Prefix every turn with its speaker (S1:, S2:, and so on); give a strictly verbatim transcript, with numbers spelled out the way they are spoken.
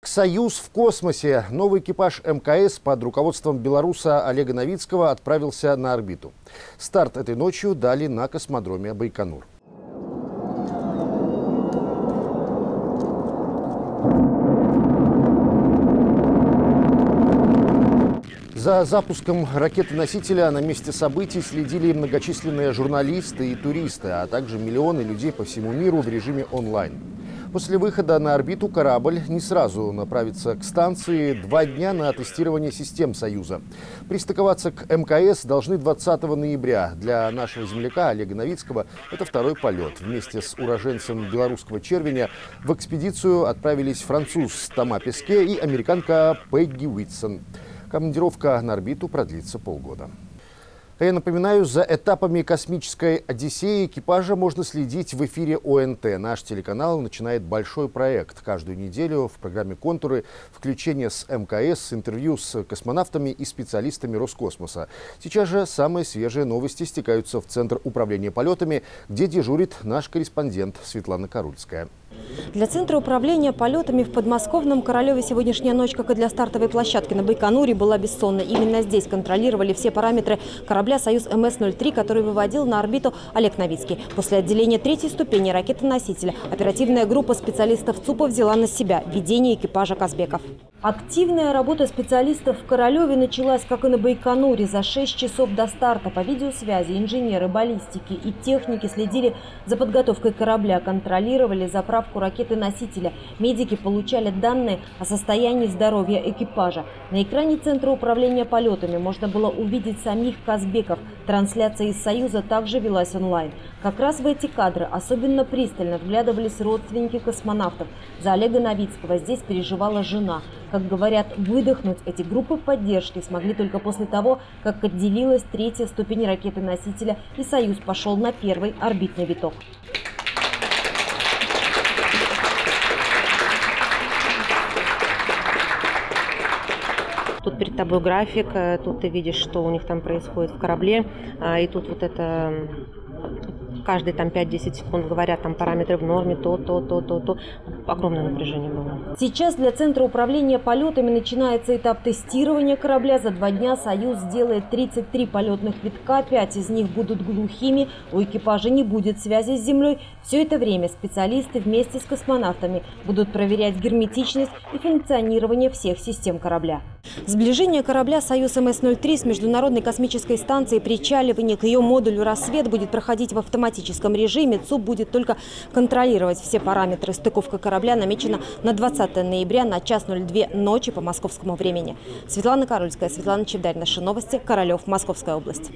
S1: «Союз в космосе». Новый экипаж эм ка эс под руководством белоруса Олега Новицкого отправился на орбиту. Старт этой ночью дали на космодроме Байконур. За запуском ракеты-носителя на месте событий следили многочисленные журналисты и туристы, а также миллионы людей по всему миру в режиме онлайн. После выхода на орбиту корабль не сразу направится к станции. Два дня на тестирование систем «Союза». Пристыковаться к эм ка эс должны двадцатого ноября. Для нашего земляка Олега Новицкого это второй полет. Вместе с уроженцем белорусского Червеня в экспедицию отправились француз Тома Песке и американка Пегги Уитсон. Командировка на орбиту продлится полгода. Я напоминаю, за этапами космической одиссеи экипажа можно следить в эфире о эн тэ. Наш телеканал начинает большой проект. Каждую неделю в программе «Контуры» включение с эм ка эс, интервью с космонавтами и специалистами Роскосмоса. Сейчас же самые свежие новости стекаются в Центр управления полетами, где дежурит наш корреспондент Светлана Карульская.
S2: Для Центра управления полетами в подмосковном Королеве сегодняшняя ночь, как и для стартовой площадки на Байконуре, была бессонной. Именно здесь контролировали все параметры корабля «Союз эм эс ноль три», который выводил на орбиту Олег Новицкий. После отделения третьей ступени ракеты-носителя оперативная группа специалистов ЦУПа взяла на себя ведение экипажа «Казбеков». Активная работа специалистов в Королеве началась, как и на Байконуре, за шесть часов до старта. По видеосвязи инженеры баллистики и техники следили за подготовкой корабля, контролировали заправку ракеты-носителя. Медики получали данные о состоянии здоровья экипажа. На экране Центра управления полетами можно было увидеть самих Казбеков. Трансляция из «Союза» также велась онлайн. Как раз в эти кадры особенно пристально вглядывались родственники космонавтов. За Олега Новицкого здесь переживала жена. Как говорят, выдохнуть эти группы поддержки смогли только после того, как отделилась третья ступень ракеты-носителя и «Союз» пошел на первый орбитный виток. Тут перед тобой график, тут ты видишь, что у них там происходит в корабле, и тут вот это... Каждые там пять-десять секунд говорят, там параметры в норме, то, то, то, то, то. Огромное напряжение было. Сейчас для Центра управления полетами начинается этап тестирования корабля. За два дня «Союз» сделает тридцать три полетных витка, пять из них будут глухими, у экипажа не будет связи с Землей. Все это время специалисты вместе с космонавтами будут проверять герметичность и функционирование всех систем корабля. Сближение корабля «Союз эм эс ноль три» с Международной космической станцией, причаливание к ее модулю «Рассвет» будет проходить в автоматическом режиме. ЦУП будет только контролировать все параметры. Стыковка корабля намечена на двадцатое ноября на час ноль два ночи по московскому времени. Светлана Карульская, Светлана Чевдарь. Наши новости. Королев, Московская область.